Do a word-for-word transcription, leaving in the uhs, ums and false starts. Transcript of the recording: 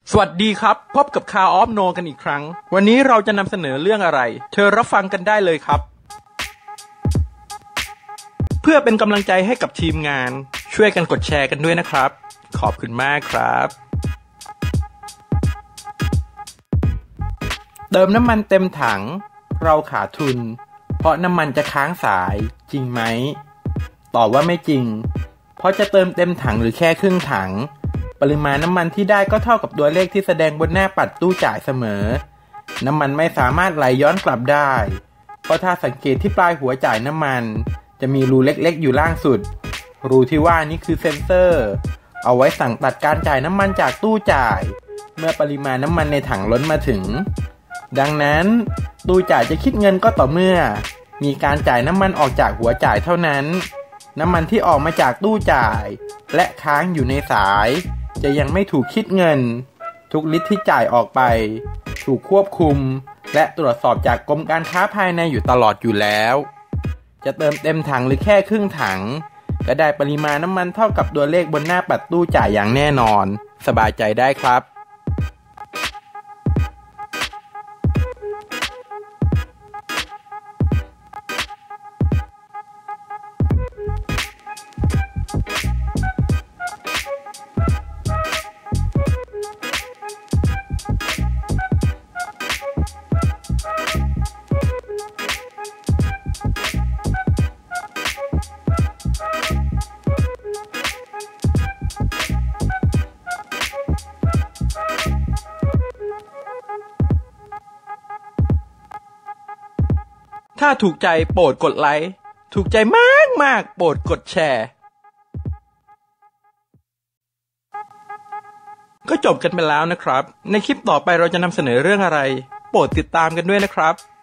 สวัสดีครับพบกับ Car of No กันอีกครั้งวันนี้เราจะนำเสนอเรื่องอะไรเชิญรับฟังกันได้เลยครับเพื่อเป็นกำลังใจให้กับทีมงานช่วยกันกดแชร์กันด้วยนะครับขอบคุณมากครับเติมน้ำมันเต็มถังเราขาดทุนเพราะน้ำมันจะค้างสายจริงไหมตอบว่าไม่จริงเพราะจะเติมเต็มถังหรือแค่ครึ่งถังปริมาณน้ำมันที่ได้ก็เท่ากับตัวเลขที่แสดงบนหน้าปัดตู้จ่ายเสมอน้ำมันไม่สามารถไหลย้อนกลับได้เพราะถ้าสังเกตที่ปลายหัวจ่ายน้ำมันจะมีรูเล็กๆอยู่ล่างสุดรูที่ว่านี้คือเซ็นเซอร์เอาไว้สั่งตัดการจ่ายน้ำมันจากตู้จ่ายเมื่อปริมาณน้ำมันในถังล้นมาถึงดังนั้นตู้จ่ายจะคิดเงินก็ต่อเมื่อมีการจ่ายน้ำมันออกจากหัวจ่ายเท่านั้นน้ำมันที่ออกมาจากตู้จ่ายและค้างอยู่ในสายจะยังไม่ถูกคิดเงินทุกลิตรที่จ่ายออกไปถูกควบคุมและตรวจสอบจากกรมการค้าภายในอยู่ตลอดอยู่แล้วจะเติมเต็มถังหรือแค่ครึ่งถังก็ได้ปริมาณน้ำมันเท่ากับตัวเลขบนหน้าปัดตู้จ่ายอย่างแน่นอนสบายใจได้ครับถ้าถูกใจโปรดกดไลค์ถูกใจมากมากโปรดกดแชร์ก็จบกันไปแล้วนะครับในคลิปต่อไปเราจะนำเสนอเรื่องอะไรโปรดติดตามกันด้วยนะครับ